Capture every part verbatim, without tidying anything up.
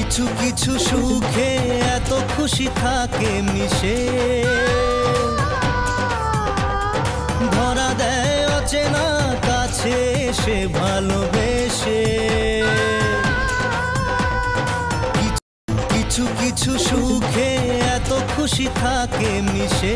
কিছু কিছু সুখে এত খুশি থাকে মিশে, ধরা দেয় অচেনা কাছে এসে ভালোবেসে। কিছু কিছু সুখে এত খুশি থাকে মিশে।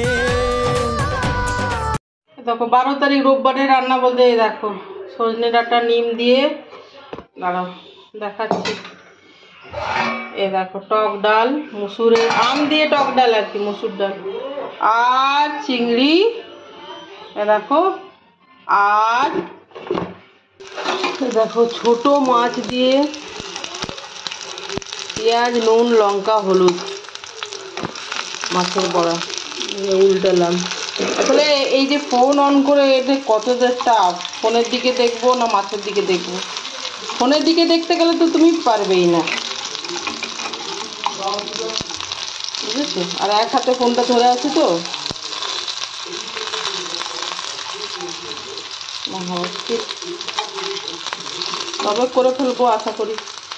দেখো বারো তারিখ রোববারে রান্না বলতে দেখো সজনে ডাঁটা নিম দিয়ে, দাঁড়াও দেখাচ্ছি। এ দেখো টক ডাল, মুসুরের আম দিয়ে টক ডাল আর কি, মুসুর ডাল আর চিংড়ি, এ দেখো। আর দেখো ছোট মাছ দিয়ে পেঁয়াজ নুন লঙ্কা হলুদ মাছের বড়া উল্টালাম। আসলে এই যে ফোন অন করে এটা কত যে চাপ, ফোনের দিকে দেখবো না মাছের দিকে দেখবো। ফোনের দিকে দেখতে গেলে তো তুমি পারবেই না, বুঝেছো? আর এক হাতে ফোনটা ধরে আছে তো তবে করে ফেলবো আশা করি।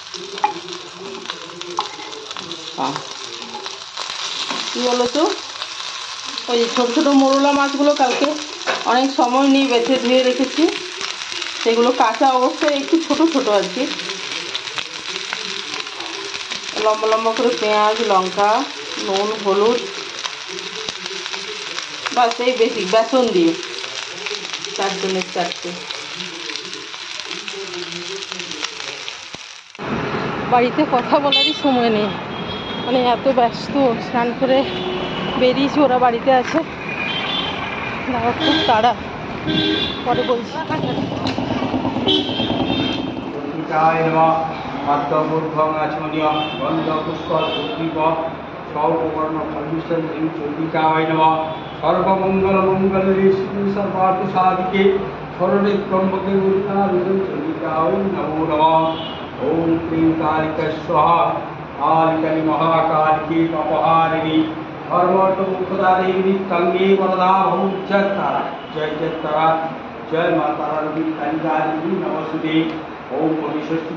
কি বলো তো, ওই ছোটো ছোটো মোরলা মাছগুলো কালকে অনেক সময় নিয়ে বেছে ধুয়ে রেখেছি, সেগুলো কাঁচা অবস্থায় একটু ছোট ছোট আর কি, লম্বা লম্বা করে পেঁয়াজ লঙ্কা নুন হলুদ বাস এই বেশি বেসন দিয়ে চারজনের চারটে। বাড়িতে কথা বলারই সময় নেই, মানে এত ব্যস্ত। স্নান করে বেরিয়েছি, ওরা বাড়িতে আছে, দাঁড়া খুব তাড়া, পরে বলছি। সর্বমঙ্গল মঙ্গলে সর্বার্থ সাধিকে শরণে ত্রম্বকে চন্ডিকায় নমো নমঃ। ওম ক্লীং কালিকা স্বাহা কালিকালি মহাকালিকে পাপহারিণী ধর্মর্থমুখদাদেবী তঙ্গে বরদা ভূজয় তারা জয় জয় তারা জয় মা তারা দেবী কালিকাদেবী নমস্তে। ওম পরিষষ্ঠী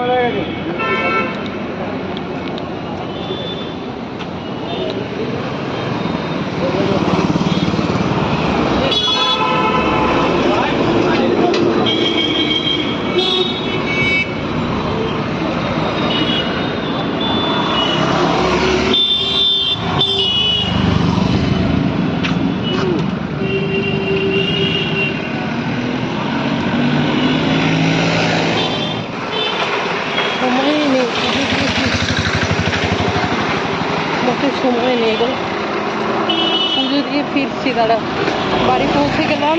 সময় নেই গো, পুজো দিয়ে ফিরছি। দাঁড়া বাড়ি পৌঁছে গেলাম।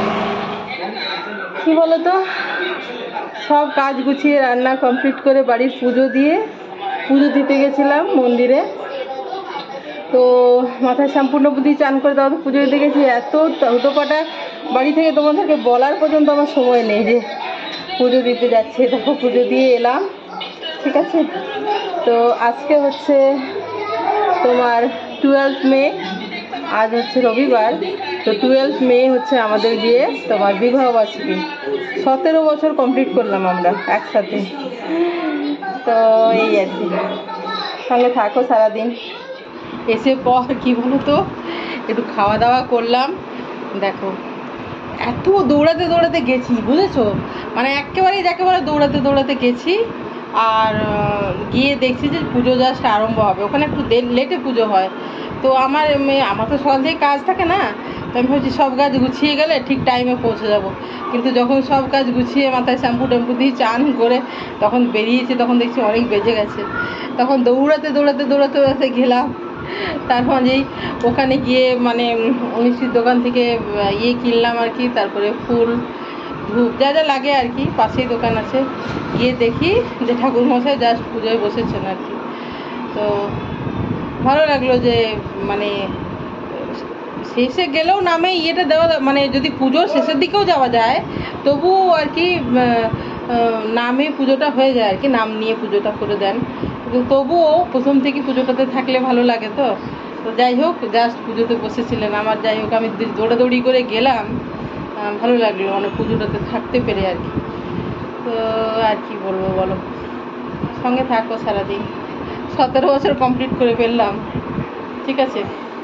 কি বলতো, সব কাজ গুছিয়ে রান্না কমপ্লিট করে বাড়ির পুজো দিয়ে পুজো দিতে গেছিলাম মন্দিরে। তো মাথায় সম্পূর্ণ বুদ্ধি চান করে দাও তো পুজো দিতে গেছি, এত হুটোপাটা বাড়ি থেকে তোমাদেরকে বলার পর্যন্ত আমার সময় নেই যে পুজো দিতে যাচ্ছে। দেখো পুজো দিয়ে এলাম, ঠিক আছে। তো আজকে হচ্ছে তোমার টুয়েলভ মে, আজ হচ্ছে রবিবার। তো টুয়েলভ মে হচ্ছে আমাদের গিয়ে তোমার বিবাহবার্ষিকী। সতেরো বছর কমপ্লিট করলাম আমরা একসাথে। তো এই আর কি, সঙ্গে থাকো সারাদিন। এসে পর কি বলো তো, একটু খাওয়া দাওয়া করলাম। দেখো এত দৌড়াতে দৌড়াতে গেছি, বুঝেছো? মানে একেবারেই যাকে বলে দৌড়াতে দৌড়াতে গেছি। আর গিয়ে দেখছি যে পুজো জাস্ট আরম্ভ হবে, ওখানে একটু লেটে পুজো হয়। তো আমার আমার তো সকাল থেকে কাজ থাকে না, তো আমি ভাবছি সব কাজ গুছিয়ে গেলে ঠিক টাইমে পৌঁছে যাব। কিন্তু যখন সব কাজ গুছিয়ে মাথায় শ্যাম্পু ট্যাম্পু দিয়ে চান করে তখন বেরিয়েছি, তখন দেখছি অনেক বেজে গেছে। তখন দৌড়াতে দৌড়াতে দৌড়াতে দৌড়াতে গেলাম। তারপর যেই ওখানে গিয়ে মানে মিষ্টির দোকান থেকে ইয়ে কিনলাম আর কি, তারপরে ফুল ধূপ যা যা লাগে আর কি, পাশেই দোকান আছে। গিয়ে দেখি যে ঠাকুরমশাই জাস্ট পুজোয় বসেছেন আর কি। তো ভালো লাগলো যে মানে শেষে গেলেও নামে ইয়েটা দেওয়া, মানে যদি পুজোর শেষের দিকেও যাওয়া যায় তবু আর কি নামে পুজোটা হয়ে যায় আর কি, নাম নিয়ে পুজোটা করে দেন। কিন্তু তবুও প্রথম থেকে পুজোটাতে থাকলে ভালো লাগে। তো তো যাই হোক, জাস্ট পুজোতে বসেছিলেন আমার, যাই হোক আমি দৌড়াদৌড়ি করে গেলাম, ভালো লাগলো মানে পুজোটাতে থাকতে পেরে আর কি। তো আর কি বলবো বলো, সঙ্গে থাকো সারাদিন। সতেরো বছর কমপ্লিট করে ফেললাম, ঠিক আছে?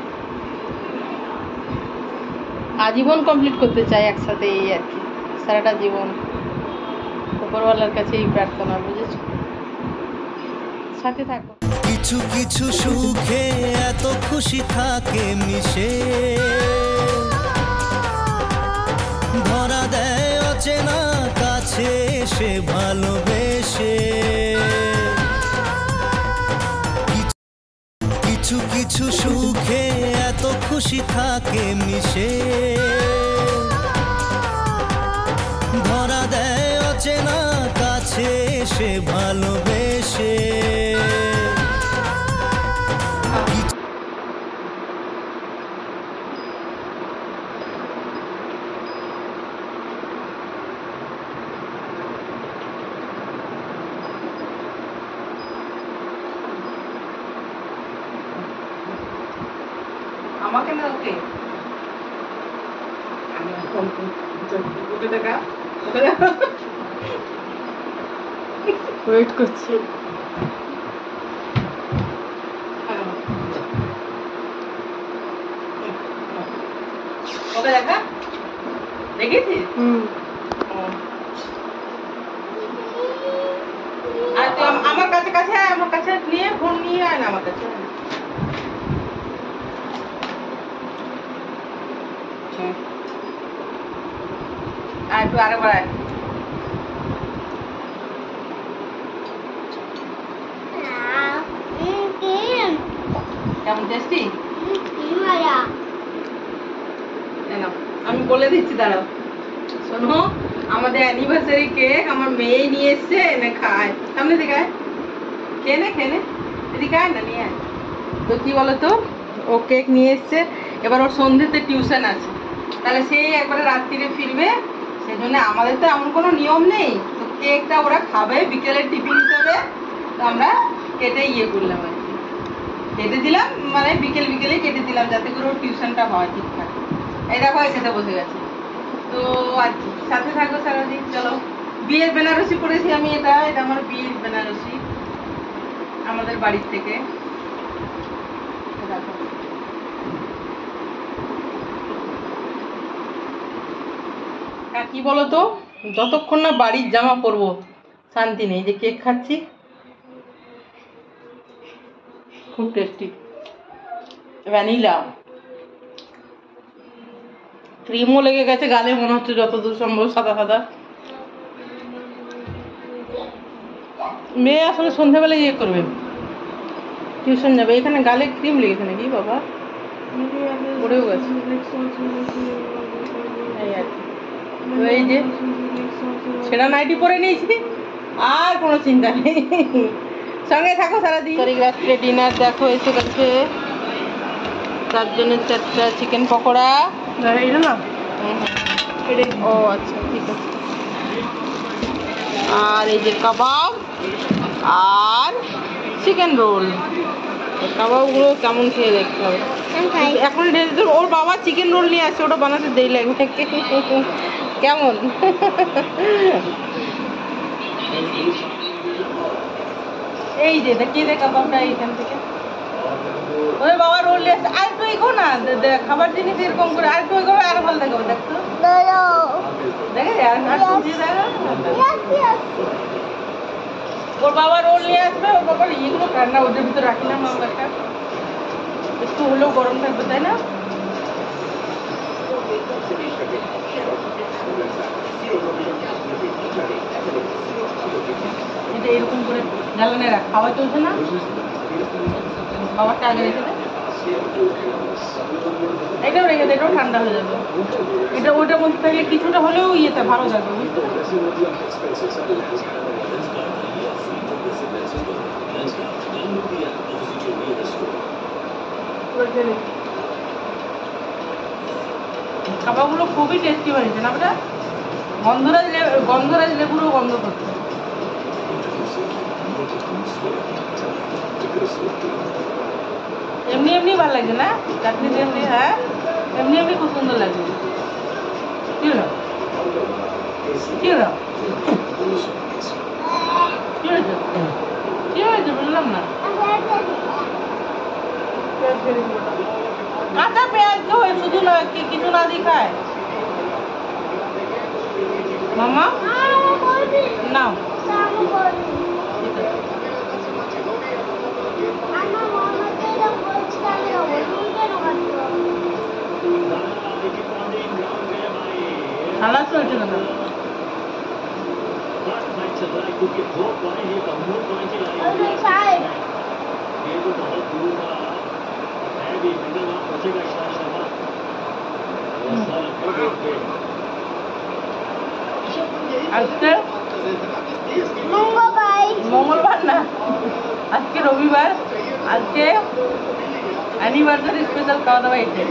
আজীবন কমপ্লিট করতে চাই একসাথে, এই আর কি, সারাটা জীবন। উপরওয়ালার কাছে এই প্রার্থনা, বুঝেছো? সাথে থাকো। কিছু কিছু সুখে এত খুশি থাকে মিশে, ধরা দেয় অচেনা কাছে এসে ভালোবেসে। কিছু কিছু সুখে এত খুশি থাকে মিশে, ধরা দেয় অচেনা কাছে এসে ভালোবেসে। আমাকে না, ওকে ওয়েট করছি। ওকে দেখা দেখেছিস? হুম। আর তুই আমার কাছে কাছে আয়, আমার কাছে নিয়ে ফোন নিয়ে আয় না আমার কাছে। আয় তুই আরেকবার আয়। কেমন টেস্টি? আমি বলে দিচ্ছি, দাঁড়াও। শোনো, আমাদের অ্যানিভার্সারি কেক আমার মেয়ে নিয়ে এসছে, এনে খায়। সামনে দিকে আয়, খেয়ে নে খেয়ে নে, এদিকে আয় না, নিয়ে আয়। তো কি বলতো, ও কেক নিয়ে এসছে, এবার ওর সন্ধ্যেতে টিউশন আছে, তাহলে সেই একবারে রাত্রিরে ফিরবে। সেই জন্য আমাদের তো এমন কোনো নিয়ম নেই, তো কেকটা ওরা খাবে বিকেলের টিফিন হিসেবে। তো আমরা কেটে ইয়ে করলাম আর কি, কেটে দিলাম, মানে বিকেল বিকেলেই কেটে দিলাম, যাতে করে ওর টিউশনটা হয় ঠিকঠাক। এই দেখো খেতে বসে গেছে। তো আর কি, সাথে থাকো সারাদিন। চলো, বিয়ের বেনারসি পরেছি আমি, এটা এটা আমার বিয়ের বেনারসি আমাদের বাড়ির থেকে। আর কি বলতো, যতক্ষণ না বাড়ির জামা পরবো শান্তি নেই। যে কেক খাচ্ছি, খুব টেস্টি, ভ্যানিলা ক্রিমও লেগে গেছে গালে, মনে হচ্ছে যতদূর সম্ভব সাদা সাদা। মেয়ে আসলে সন্ধ্যাবেলা ইয়ে করবে, টিউশন যাবে। এখানে গালে ক্রিম লেগেছে নাকি বাবা, পড়েও গেছে। এই যে সেটা নাইটি পরে নিয়েছি, আর কোনো চিন্তা নেই। সঙ্গে থাকো সারাদিন। রাত্রে ডিনার দেখো এসে গেছে, তার জন্য চারটা চিকেন পকোড়া। এটা না, ও আচ্ছা ঠিক আছে। আর এই যে কাবাব আর চিকেন রোল। কাবাবগুলো কেমন খেয়ে দেখতে হবে এখন। ওর বাবা চিকেন রোল নিয়ে আসছে, ওটা বানাতে দেরি লাগবে। কেমন এই যে দেখিয়ে দে কাবাবটা এইখান থেকে। ওই বাবা রোল নিয়ে আসছে, আর তুই এগো না, খাবার জিনিস এরকম করে আর তুই এগো, আরো ভালো দেখাবো। দেখতো দেখে ওর বাবা রোল নিয়ে আসবে, ওর বাবার ইয়েগুলো রান্না ওদের ভিতরে রাখিলাম আমরা, একটা একটু হলেও গরম থাকবে, তাই না? এটা এরকম করে জ্বালানে রাখ, খাওয়া চলছে না, খাবারটা আগে রেখে দে। এটাও রেখে দে, এটাও ঠান্ডা হয়ে যাবে। এটা ওইটার মধ্যে থাকলে কিছুটা হলেও ইয়েটা ভালো থাকবে, বুঝতে খাবারগুলো খুবই টেস্টি হয়েছে না বেটা? গন্ধরাজ গন্ধরাজ লেবুরও গন্ধ করছে। এমনি এমনি ভালো লাগছে না চাটনি, এমনি হ্যাঁ এমনি এমনি খুব সুন্দর লাগছে। কি হলো কি হলো কি হয়েছে? কি হয়েছে বুঝলাম না। কাঁচা পেঁয়াজ তো হয়, শুধু না কি কিছু না দিয়ে খায় মামা নাও। ঠিক আছে। সালাদ চলছে না আজকে মঙ্গলবার না, আজকে রবিবার। আজকে অ্যানিভার্সারি স্পেশাল খাওয়া দাওয়া এটা।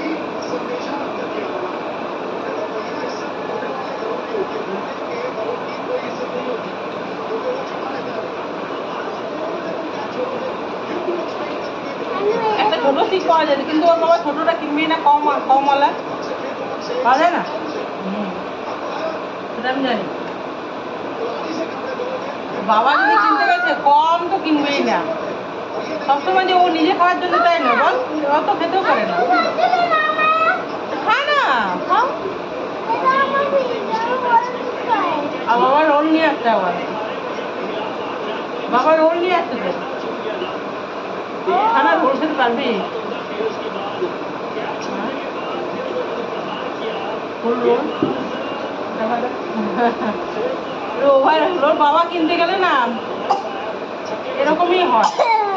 একটা ছোট ঠিক পাওয়া যায়, কিন্তু ওর বাবা ছোটটা কিনবেই না, কম কম ওলা পাওয়া যায় না। হুম, সেটা আমি জানি। বাবা যদি কিনতে গেছে কম তো কিনবেই না সবসময়, যে ও নিজে খাওয়ার জন্য তাই না, বল অত খেতেও পারে না। খা না, খাও। আর বাবা রোল নিয়ে আসছে, আবার বাবা রোল নিয়ে আসছে তো। খানা রোল খেতে পারবি? ফুল রোল ওভার রোল বাবা কিনতে গেলে না এরকমই হয়।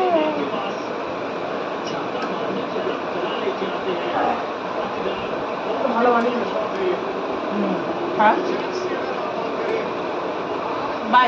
ভালো বানিয়ে বাই।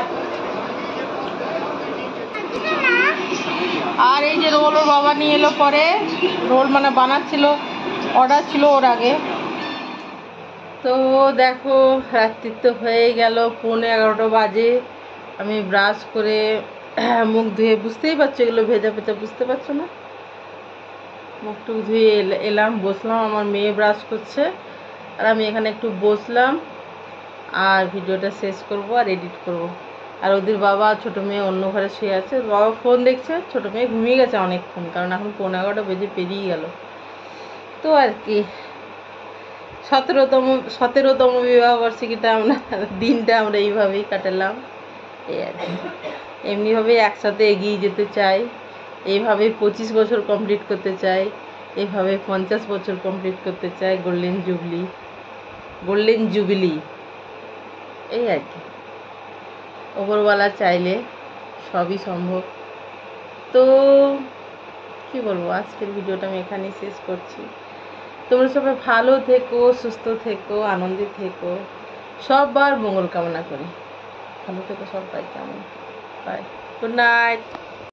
আর এই যে রোল ওর বাবা নিয়ে এলো পরে, রোল মানে বানাচ্ছিল, অর্ডার ছিল ওর আগে। তো দেখো রাত্রি তো হয়ে গেল, পৌনে এগারোটা বাজে। আমি ব্রাশ করে মুখ ধুয়ে, বুঝতেই পারছো এগুলো ভেজা ভেজা, বুঝতে পারছো না, মুখ টুক ধুয়ে এলাম, বসলাম। আমার মেয়ে ব্রাশ করছে আর আমি এখানে একটু বসলাম আর ভিডিওটা শেষ করব আর এডিট করব। আর ওদের বাবা ছোটো মেয়ে অন্য ঘরে শুয়ে আছে, বাবা ফোন দেখছে, ছোটো মেয়ে ঘুমিয়ে গেছে অনেকক্ষণ, কারণ এখন পৌনে এগারোটা বেজে পেরিয়ে গেল। তো আর কি সতেরোতম সতেরোতম বিবাহবার্ষিকীটা আমরা দিনটা আমরা এইভাবেই কাটালাম। এই আর কি, এমনিভাবেই একসাথে এগিয়ে যেতে চাই, এইভাবে পঁচিশ বছর কমপ্লিট করতে চাই, এইভাবে পঞ্চাশ বছর কমপ্লিট করতে চাই, গোল্ডেন জুবলি গোল্ডেন জুবিলি এই আর কি। ওপরওয়ালা চাইলে সবই সম্ভব। তো কি বলবো, আজকের ভিডিওটা আমি এখানেই শেষ করছি। তোমরা সবাই ভালো থেকো, সুস্থ থেকো, আনন্দে থেকো, সবার মঙ্গল কামনা করি। ভালো থেকো সবাই, কেমন বাই, গুড নাইট।